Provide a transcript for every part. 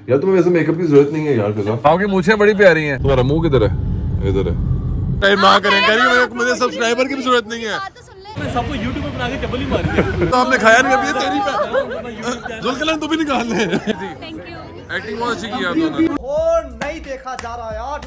यार तुम्हें वैसे मेकअप की जरूरत नहीं है यार फिजा। आपकी मूछें बड़ी प्यारी हैं। तुम्हारा मुंह किधर है? इधर है। माँ करें मुझे सब्सक्राइबर की भी जरूरत नहीं है। सबको यूट्यूब पे बना के चप्पल ही मारी है। तो आपने खाया नहीं अभी तेरी पे। जुल्कलन तू भी निकाल ले। Thank you. एक्टिंग बहुत अच्छी की आप दोनों ने। और नहीं देखा जा रहा यार।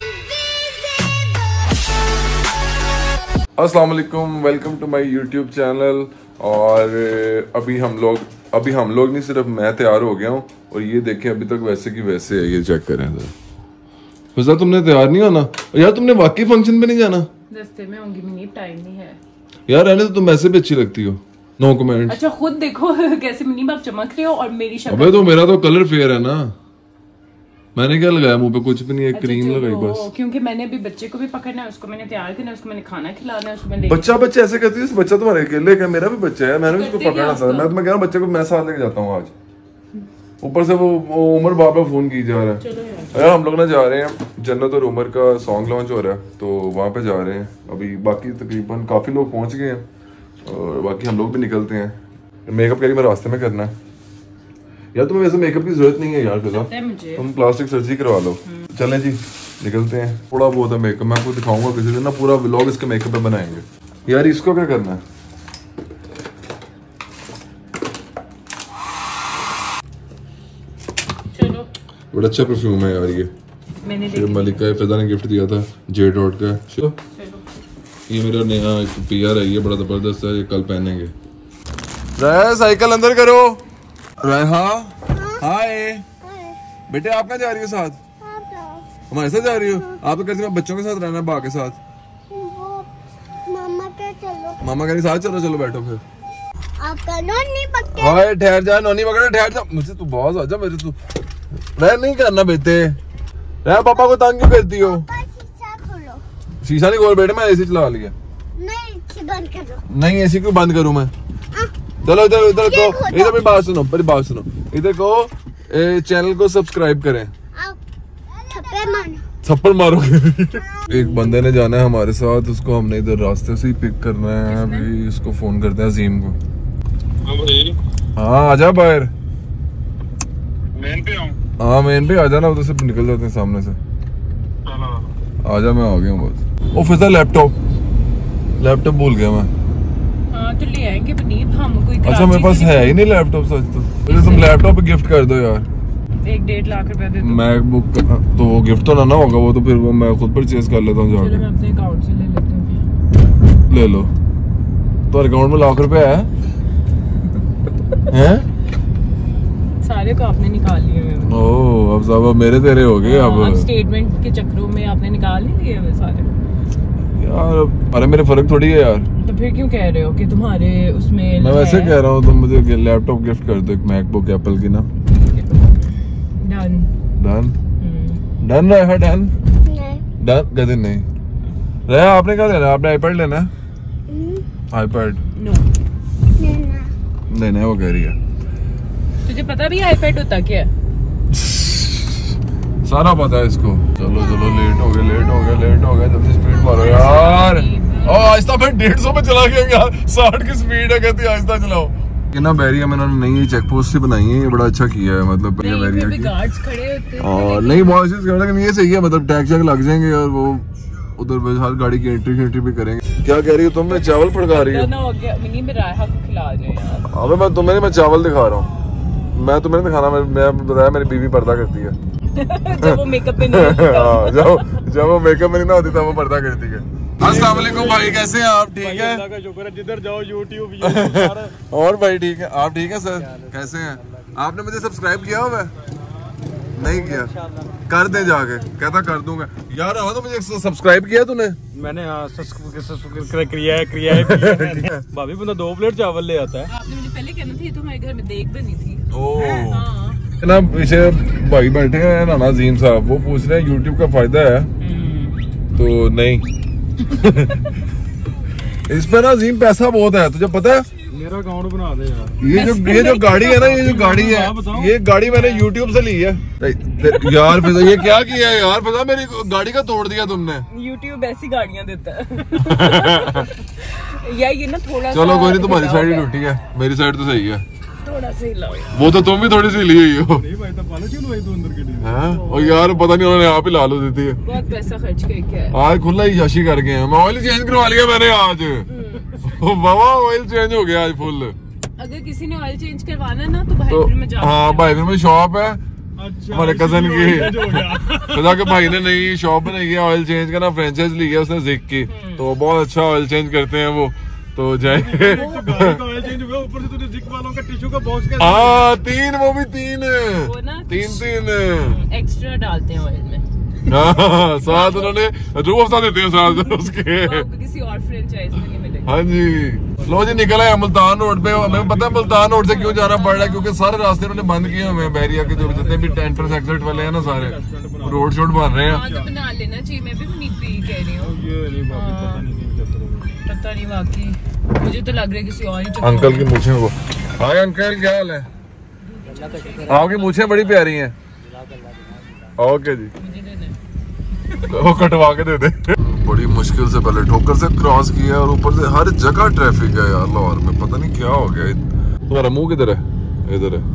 अस्सलाम वालेकुम, welcome to my YouTube channel. और अभी हम लोग नहीं, सिर्फ मैं तैयार हो गया हूँ। और ये देखें अभी तक वैसे की वैसे है। ये चेक करें जरा। फिजा तुमने तैयार नहीं होना यार? तुमने वाकई फंक्शन पे नहीं जाना? रास्ते में होंगी, मिनी टाइम नहीं है यार। रहने तो तुम ऐसे भी अच्छी लगती हो। No comment. अच्छा खुद देखो कैसे मिनी बाप चमक रहे हो और मेरी शक्ल। अबे तो मेरा तो कलर फेयर है ना। मैंने क्या लगाया मुंह पे? कुछ भी नहीं, एक क्रीम लगाई बस। क्योंकि मैंने अभी बच्चे को भी पकड़ना है, उसको मैंने तैयार करना है, उसको मैंने खाना खिलाना है, उसको मैंने बच्चा ऐसे कहती है। बच्चा तुम्हारे अकेले का? मेरा भी बच्चा है, मैंने भी उसको पकड़ना था। मैं कह रहा हूँ बच्चे को मैं साथ लेके जाता हूँ आज। ऊपर से वो उमर बाबा फोन की जा रहा है। यार हम लोग ना जा रहे हैं, जन्नत और उमर का सॉन्ग लॉन्च हो रहा है, तो वहाँ पे जा रहे हैं। अभी बाकी तकरीबन काफी लोग पहुंच गए हैं और बाकी हम लोग भी निकलते हैं। मेकअप कह रही मैं रास्ते में करना है। यार तुम्हें वैसे मेकअप की जरूरत नहीं है यार फिजा। तुम प्लास्टिक सर्जरी करवा लो। चलें जी निकलते हैं। थोड़ा बहुत है मेकअप, मैं आपको दिखाऊंगा किसी दिन ना, पूरा व्लॉग इसके मेकअप पे बनाएंगे। यार इसको क्या करना है? चलो। बड़ा अच्छा परफ्यूम है यार ये मलिका फिजा ने गिफ्ट दिया था, जे डॉट का। ये मेरा नया पीआर है, ये बड़ा जबरदस्त है, ये कल पहनेंगे। साइकिल अंदर करो। रायहा हाय बेटे, आप कहाँ जा रही हो? साथ हमारे साथ जा रही हो? आप तो कहती बच्चों के साथ रहना, बा के साथ। मामा कह रही साथ चलो। चलो बैठो फिर। हाय ठहर जा, नोनी पकड़ा, ठहर जा। मुझे तू बहुत आजा मेरे। तू रह नहीं करना बेटे, रह। पापा को तंग क्यों करती हो? शीशा नहीं खोल बेटे, मैं एसी चला लिया। नहीं एसी क्यों बंद करूं मैं? चलो इधर इधर को, इधर मेरी बात सुनो, मेरी बात सुनो। इधर को चैनल को सब्सक्राइब करें। थप्पड़ मारोगे। एक बंदे ने जाना है हमारे साथ, उसको हमने इधर रास्ते से ही पिक करना है। अभी इसको फोन करते हैं अजीम को। हाँ आजा बाहर। मेन पे हूँ। हाँ मेन पे आजा ना, उधर से निकल जाते हैं सामने से। आजा मैं आ गया हूँ बस। ओ फिजा लैपटॉप भूल गया मैं। हाँ तो ले आएंगे पनीर हम कोई। अच्छा मेरे पास है ही नहीं लैपटॉप सच तो। तुम लैपटॉप गिफ्ट कर दो यार। 1.5 लाख रुपए दे दो। मैकबुक तो वो गिफ्ट तो ना होगा, वो तो फिर वो मैं खुद परचेज कर लेता हूँ जाके। मैं अपने अकाउंट से ले लेती हूँ। ले लो। तो अकाउंट में लाख रुपए है? हैं? सारे को आपने निकाल लिए। ओह अब सब मेरे तेरे हो गए। अब स्टेटमेंट के चक्करों में आपने निकाल ही लिए वो सारे यार। अरे मेरे फर्क थोड़ी है यार। तो फिर क्यों कह रहे हो कि तुम्हारे उसमें? मैं वैसे कह रहा हूँ, तुम मुझे लैपटॉप गिफ्ट कर दो, एक मैकबुक एप्पल की ना। डन रहा है? डन गदन नहीं रहा। आपने क्या लेना? आपने आईपैड लेना है? आईपैड नहीं वो कह रही है। तुझे पता भी आईपैड होता क्या है? सारा पता है इसको। चलो लेट हो गए जल्दी स्पीड मारो यार। आहिस्ता फिर 150 पे चला गया यार। 60 की स्पीड है, कहती आहिस्ता चलाओ। ना बैरिया में उन्होंने नई चेक पोस्ट बनाई है, ये बड़ा अच्छा किया है। मतलब ये बैरिया की गार्ड्स खड़े होते हैं और नहीं बहुत लेकिन ये सही है। मतलब टैग लग जाएंगे और वो उधर हर गाड़ी की एंट्री भी करेंगे। क्या कह रही हो तुम? मैं चावल फड़का रही हूँ। मिनी में रायहा को खिला रहे हैं। अबे मैं तुम्हें मैं चावल दिखा रहा हूँ। मैं तुम्हें दिखाना, मैं बताया मेरी बीवी पर्दा करती है। जब वो मेकअप में नहीं होती। जब वो मेकअप में नहीं होती तब वो पर्दा करती है। अस्सलाम वालेकुम भाई, कैसे हैं आप? ठीक है, अल्लाह का शुक्र है। जिधर जाओ यूट्यूब और भाई ठीक है। आप ठीक है सर? कैसे हैं? आपने मुझे सब्सक्राइब किया हुआ? नहीं किया? कर दे जाके। कहता कर दूंगा यार। तो मुझे सब्सक्राइब किया तूने? मैंने क्रिया है। भाभी बंदा 2 प्लेट चावल ले आता है। आपने मुझे पहले कहना थी, तुम्हारे घर में देख बनी थी। ना पीछे भाई बैठे हैं ना अजीम साहब, वो पूछ रहे हैं यूट्यूब का फायदा है? तो नहीं। इस पे ना अजीम पैसा बहुत है, तुझे पता है? मेरा अकाउंट बना दे यार। ये जो गाड़ी है ना, ये गाड़ी मैंने यूट्यूब से ली है यार। फिजा ये क्या किया है यार? फिजा मेरी गाड़ी का तोड़ दिया तुमने। यूट्यूब ऐसी गाड़ियां देता है। या ये ना थोड़ा चलो कोई नहीं, तुम्हारी साइड ही टूटी है, मेरी साइड तो सही है। तो थोड़ा सा हिलाओ। वो तो तुम भी थोड़ी सी ली हुई हो। नहीं भाई, तो पालो क्यों भाई तू अंदर के लिए? हाँ? और यार पता नहीं उन्होंने यहाँ पे लालू दी थी। बहुत पैसा खर्च करके आए। आज खुला ही यशी कर गए हैं। मैं ऑयल चेंज करवा लिया मैंने आज। बाबा ऑयल चेंज हो गया आज फुल। अगर किसी ने ऑयल चेंज करवाना ना तो भाईपुर में जाओ। हाँ भाईपुर में शॉप है अच्छा, हमारे कजन की। हो गया। पता कि भाई ने नई शॉप बनाई है ऑयल चेंज का ना, फ्रेंचाइज ली है उसने जिक की, तो बहुत अच्छा ऑयल चेंज करते हैं वो। तो जाए गाड़ी का ऑयल चेंज हुआ, ऊपर से तूने जिक वालों का टिश्यू का बॉक्स का। हाँ 3 वो भी 3 वो ना 3 एक्स्ट्रा डालते हैं ऑयल में। हाँ साथ उन्होंने रूह देते हैं साथ उसके। आपको किसी और फ्रेंचाइज में नहीं मिलेगा। हाँ जी लो जी निकला है मुल्तान रोड पे। हमें पता है मुल्तान रोड से क्यों जाना पड़ रहा है, क्योंकि सारे रास्ते उन्होंने बंद किए हुए हैं। बैरिया के जो जितने भी एंट्रेंस एग्जिट वाले हैं ना सारे रोड शोड बन रहे हैं। हाँ तो बना लेना चाहिए। मैं भी उन्हीं पे ही कह रही हूँ। ये नहीं बात पता नहीं वाकई मुझे तो लग रहा है किसी और ही अंकल की मूछें वो। हाय अंकल क्या हाल है? आपकी मूछें बड़ी प्यारी हैं। ओके जी वो कटवा के दे दे। बड़ी मुश्किल से पहले ठोकर से क्रॉस किया और ऊपर से हर जगह ट्रैफिक है यार लाहौर में। पता नहीं क्या हो गया। तुम्हारा मुंह किधर है? इधर है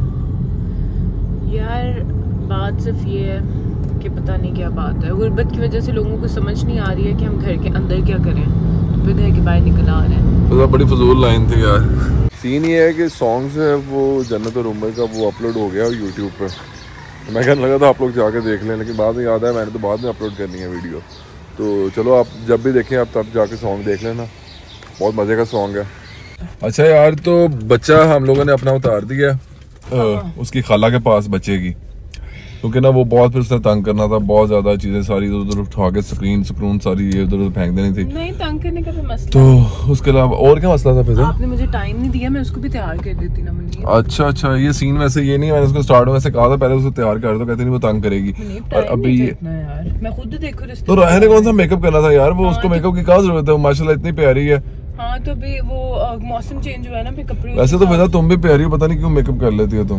यार। बात सिर्फ ये है कि पता नहीं क्या बात है। गुर्बत की वजह से लोगों को समझ नहीं आ रही है कि हम घर के अंदर क्या करें, तो फिर घर के बाहर निकल आ रहे हैं। तो बड़ी फजूल लाइन थी यार। सीन ये है कि सॉन्ग्स है वो जन्नत और उम्र का वो अपलोड हो गया यूट्यूब पे। मैं कहने लगा था आप लोग जाके देख लें, लेकिन बाद में याद है मैंने तो बाद में अपलोड करनी है वीडियो। तो चलो आप जब भी देखें आप तब जाके सॉन्ग देख लेना, बहुत मज़े का सॉन्ग है। अच्छा यार तो बच्चा हम लोगों ने अपना उतार दिया उसकी खाला के पास बच्चे की, क्योंकि ना वो बहुत फिर उसने तंग करना था, बहुत ज्यादा चीजें सारी इधर उधर उठा के स्क्रीन सारी ये उधर उधर फेंक देनी थी। नहीं तंग करने का तो मसला। तो उसके अलावा और क्या मसला था फिर? आपने मुझे टाइम नहीं दिया, मैं उसको भी तैयार कर देती ना। अच्छा ये सीन वैसे ये नहीं, मैंने उसको स्टार्ट में से कहा था पहले उसको तैयार कर दो, कहते नहीं वो तंग करेगी। और अभी ये यार मैं खुद देखो तो रहने कौन सा मेकअप करना था यार, वो उसको मेकअप की क्या जरूरत है, माशाल्लाह इतनी प्यारी है। हाँ तो अभी वो मौसम चेंज हुआ है ना, फिर कपड़े। वैसे तो बेटा तुम भी प्यारी हो, पता नहीं क्यों मेकअप कर लेती हो तुम।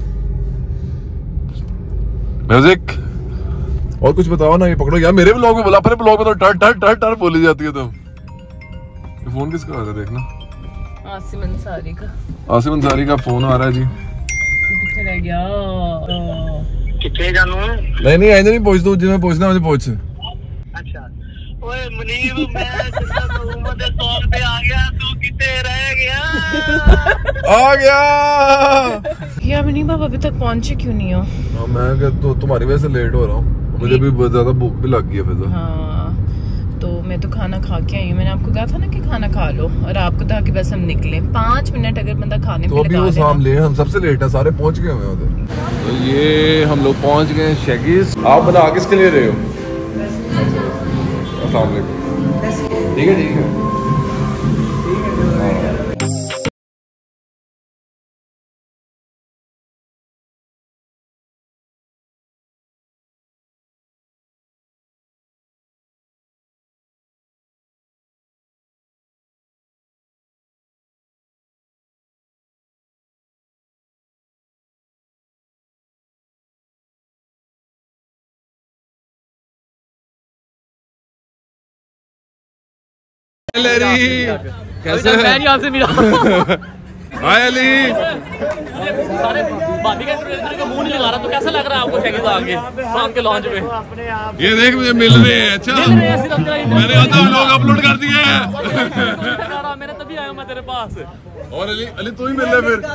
म्यूजिक और कुछ बताओ ना, ये पकड़ो यार मेरे ब्लॉग में बोला, अपने ब्लॉग में तो टर टर टर टर बोली जाती है तुम। ये फोन किसका आ रहा है देखना? आसिम अंसारी का। आसिम अंसारी का फोन आ रहा है जी। कितने रह गया? कितने जानू? नहीं ऐसे नहीं पूछ दो, जिन्हें पूछना मुझे पूछ। अच्छा ओए मुनीब मैं उम्र दे तौर पे आ गया, तू कितने रह गया? आ गया यार मुनीब आप अभी तक पहुंचे क्यों नहीं हो? मैं तो तुम्हारी वजह से लेट हो रहा हूँ, मुझे भी बहुत ज्यादा भूख भी लग गई है फिर। हाँ तो मैं तो खाना खा के आई हूँ। मैंने आपको कहा था ना कि खाना खा लो, और आपको था कि बस हम निकले 5 मिनट अगर बंदा खाने तो अभी वो सामने हम सबसे लेट है, सारे पहुंच गए हुए उधर। तो ये हम लोग पहुंच गए शेगीज। आप बना किसके लिए रहे हो? अस्सलाम वालेकुम। ठीक है ठीक है। कैसे मैं आपसे मिला हाय अली। सारे भाभी का मुंह नहीं लगा रहा, तो कैसा लग रहा है आपको शकील आगे शाम के लॉन्च में? ये देख मुझे मिल रहे हैं। अच्छा मैंने आधा व्लॉग अपलोड कर दिया है। मैंने तभी आया मैं तेरे पास। और अली तू ही मिल रहा फिर?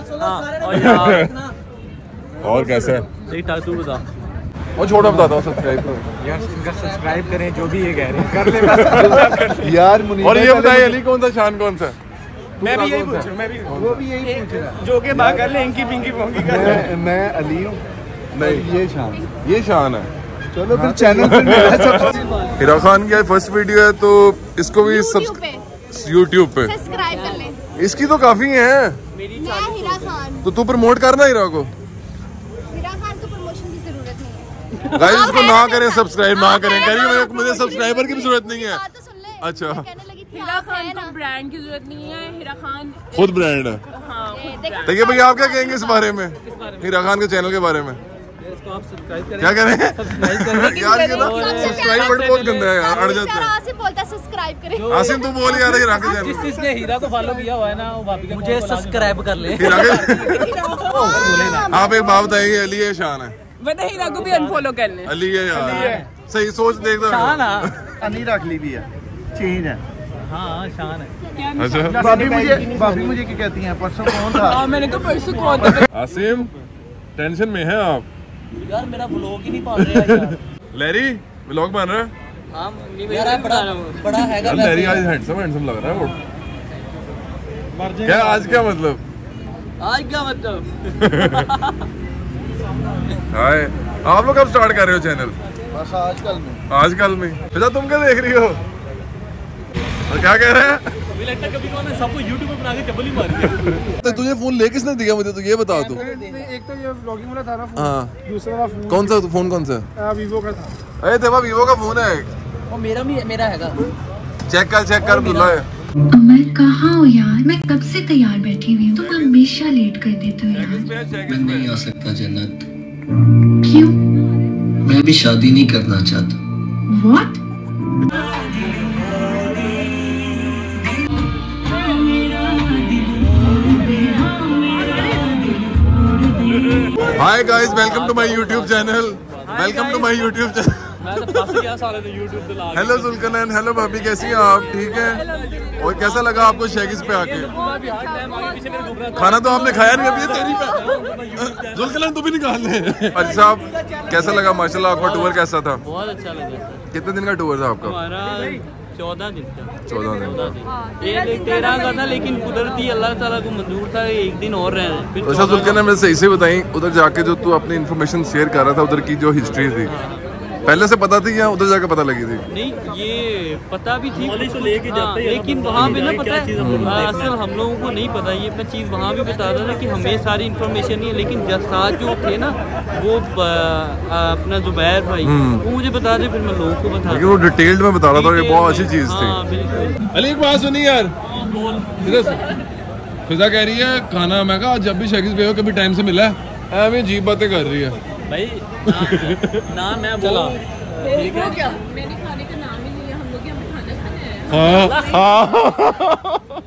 और कैसा है? ठीक ठाक, तू बता। और छोटा बताता हूँ सब्सक्राइब करो यार, इनका सब्सक्राइब करें जो भी ये कह रहे हैं कर ले यार। और ये बताइए अली कौन सा शान कौन सा? मैं भी यही पूछ रहा हूँ, मैं भी वो भी यही पूछ रहा है। जो के बात कर ले, इनकी पिंकी पोंकी कर ले। मैं अली हूँ। नहीं ये शान है। चलो फिर चैनल पे हिरा खान की फर्स्ट वीडियो है तो इसको भी यूट्यूब पे सब्सक्राइब कर ले। इसकी तो काफी है। मैं हिरा खान। तो तू प्रमोट करना हिरा को। हिरा खान को प्रमोशन की जरूरत नहीं है। गाइस इसको ना करें, सब्सक्राइब ना करें, करिए मुझे सब्सक्राइबर की भी जरूरत नहीं है। बात तो सुन ले। अच्छा मैं कहने लगी थी हिरा खान को ब्रांड की जरूरत नहीं है, हिरा खान खुद ब्रांड है। हाँ देख तो ये भैया आप क्या कहेंगे इस बारे में, हिरा खान के चैनल के बारे में? उसको आप सब्सक्राइब करें। क्या करें सब्सक्राइब करें यार, ये ना सब्सक्राइब बटन बहुत गंदा है यार, अड़ जाता है। आसिफ बोलता है सब्सक्राइब करें। आसिम तू बोल यार, हीरा के जिस जिसने हीरा को फॉलो किया हुआ है ना, वो भाभी मुझे सब्सक्राइब कर ले। आप एक बात बताइए, अली है शान है? वरना हीरा को भी अनफॉलो कर ले। अली है यार, सही सोच देख दो। अनी रख ली भी है, चेंज है। हाँ शान है। अच्छा भाभी मुझे क्या कहती हैं, परसों कौन था? हाँ मैंने कहा परसों कौन था। आसिम टेंशन में है आप यार मेरा व्लॉग ही नहीं पा रहे यार। लैरी व्लॉग बन रहा है? हाँ यार बड़ा हैगा यार लैरी आज हैंडसम लग रहा है वो। क्या आज क्या मतलब? आज क्या मतलब? हाय, आप लोग कब स्टार्ट कर रहे हो चैनल? बस आजकल में। अच्छा तुम क्या देख रही हो और क्या कह रहे हैं? मुझे लगता है कभी कभी सबको YouTube पे बना के चप्पल ही मारी है। तो तुझे फोन ले किसने दिया मुझे, तो ये बता तू। एक तो ये व्लॉगिंग वाला था ना फोन, हाँ दूसरा वाला फोन कौन सा फोन, कौन सा? वीवो का था। अरे देवा वीवो का फोन है। वो मेरा हैगा। चेक कर अब्दुल्ला है। अमर कहाँ हो यार, मैं कब से तैयार बैठी हुई हूँ, तुम हमेशा लेट कर देते हो यार। मैं नहीं आ सकता जन्नत। क्यों? मैं भी शादी नहीं करना चाहता। What? Hi guys, welcome to my YouTube channel. मैं तो फंस गया सारे दिन YouTube पे ला। हेलो जुल्कनैन, हेलो भाभी, कैसी हैं आप? ठीक है। और कैसा लगा आपको शैगिस पे आके? खाना तो आपने खाया नहीं अभी, तेरी पे जुल्कनैन तू भी निकाल ले। अच्छा साहब कैसा लगा? माशाल्लाह आपका टूर कैसा था? बहुत अच्छा लगा। कितने दिन का टूर था आपका? हमारा 14 दिन का। 14 दिन। ये 13 का था, लेकिन कुदरती अल्लाह ताला को मंजूर था एक दिन और रहना। अच्छा जुल्कनैन मैं सही से बताई, उधर जाके जो तू अपनी इन्फॉर्मेशन शेयर कर रहा था, उधर की जो हिस्ट्री थी पहले से पता थी या उधर जाके पता लगी थी? नहीं ये पता भी थी, लेकिन वहाँ पे ना पता है असल हम लोगों को नहीं पता। ये मैं चीज़ वहाँ भी बता रहा था कि हमें सारी इन्फॉर्मेशन नहीं है, लेकिन साथ जो थे ना वो अपना जुबैर भाई वो मुझे बता दे, फिर मैं लोगों को बता। लेकिन वो डिटेल्ड में बता रहा था, ये बहुत अच्छी चीज़ थी। बिल्कुल। अली एक बात सुनी यार, फिजा कह रही है खाना, मैं कहा जब भी शैगिस पे हो कभी टाइम से मिला है, हमें अजीब बातें कर रही है भाई। ना मैं बोला क्या मैंने खाने का नाम ही लिया, हम लोग यहाँ खाना खाने हैं।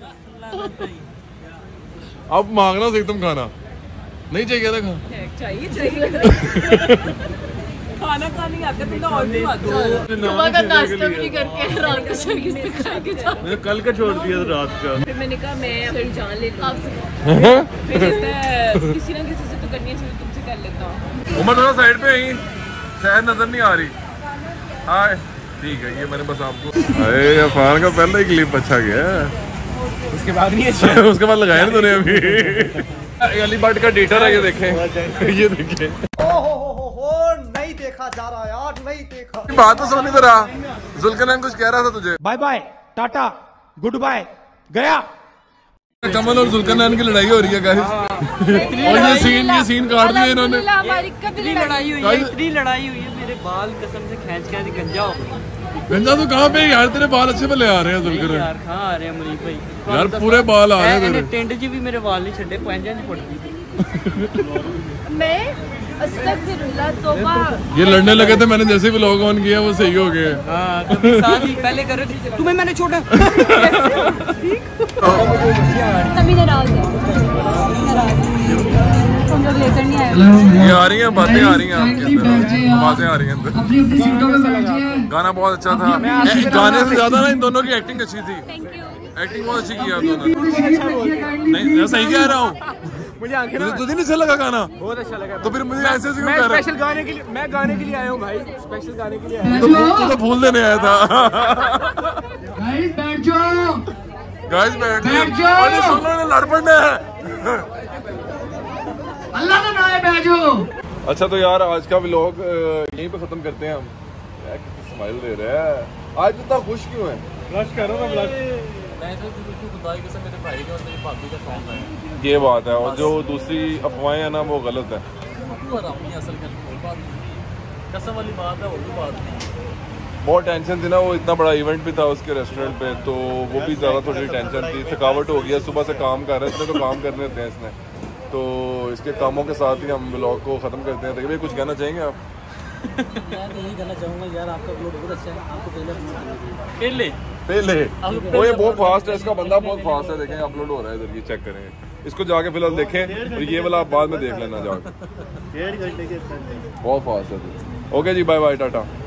अब मांगना सही, तुम खाना नहीं चाहिए था? चाहिए खाना खाने आता है, और भी बात सुबह का नाश्ता भी नहीं करके रात को शर्गिस पे खा के जा। मैंने कल का छोड़ दिया था रात का। फिर मैंने कहा मैं फिर जान ले लूं आपसे। फिर कहता है किसी ना किसी से तो करनी चाहिए, तुमसे कर लेता हूँ। उमर थोड़ा साइड पे ही, शायद नजर नहीं आ रही। हाय ठीक है, ये मैंने बस आपको। अरे अफान का पहला ही क्लिप अच्छा गया, उसके बाद नहीं अच्छा। उसके बाद लगाया ना तूने अभी। अली भट्ट का डेटर है, ये देखें, ये देखें। नहीं देखा जा रहा यार, नहीं देखा। बात तो सुन इधर आ, जुल्कनैन कुछ कह रहा था तुझे। Bye bye tata good bye गया। कमल और जुल्कनैन की लड़ाई हो रही है गाइस, और ये सीन काट दिए इन्होंने। हमारी कभी लड़ाई हुई है, इतनी लड़ाई हुई है, मेरे बाल कसम से खींच के गंजा हो गई। गंजा तो कहाँ पे यार, तेरे बाल अच्छे भले आ रहे हैं जुल्कनैन यार। कहाँ आ रहे हैं मुनीब भाई? यार पूरे बाल आ रहे हैं तेरे। टेंट जी भी मेरे बाल नहीं छड्डे, पंजा नहीं पड़ती। मैं अस्तगफिरुल्लाह तौबा। ये लड़ने लगे थे, मैंने जैसे भी व्लॉग ऑन किया वो सही हो गए। हाँ कभी साथ ही पहले कर रहे थे, तुम्हें मैंने छोड़ा। तभी नाराज है, हम लोग लेकर नहीं आए। ये आ रही हैं बातें, आ रही हैं आपके अंदर, आवाजें आ रही हैं अंदर। गाना बहुत अच्छा था, गाने से ज्यादा ना इन दोनों की एक्टिंग अच्छी थी। एक्टिंग बहुत अच्छी किया दोनों ने। नहीं मैं सही कह रहा हूँ, मुझे आंखें तुझे नहीं अच्छा लगा गाना? बहुत अच्छा लगा। तो फिर मुझे ऐसे क्यों मैं कर रहा है? स्पेशल गाने के लिए, मैं गाने के लिए आया हूँ भाई, स्पेशल गाने के लिए आया तू तो फूल देने आया था। बैठ जाओ, गाइस बैठ जाओ, सुनो ना लड़ पड़ना है। अल्लाह का नाम है, बैठ जाओ। अच्छा तो यार आज का व्लॉग यहीं पे खत्म करते हैं हम। यार कितनी स्माइल दे रहे हैं आज, इतना खुश क्यों है? ब्लश करो ना, ब्लश। मैं तो खुदा की कसम मेरे भाई का और मेरी भाभी का सॉन्ग है। ये बात है, और जो दूसरी अफवाहें हैं ना वो गलत है। असल कसम वाली बात है, और भी बात नहीं। बहुत टेंशन थी ना, वो इतना बड़ा इवेंट भी था उसके रेस्टोरेंट पे, तो वो भी ज़्यादा थोड़ी टेंशन थी, थकावट हो गया, सुबह से काम कर रहे थे तो काम करने थे इसने, तो इसके कामों के साथ ही हम व्लॉग को ख़त्म करते हैं। देखिए कुछ कहना चाहेंगे आप? मैं तो यही कहना चाहूँगा यार, आपका व्लॉग बहुत अच्छा है। आपको पहले वो ये बहुत फास्ट है, इसका बंदा बहुत फास्ट है। देखें अपलोड हो रहा है इधर, ये चेक करें, इसको जाके फिलहाल देखें और ये वाला आप बाद में देख लेना जाके, 1.5 घंटे के बहुत फास्ट है। ओके जी, बाय बाय, टाटा।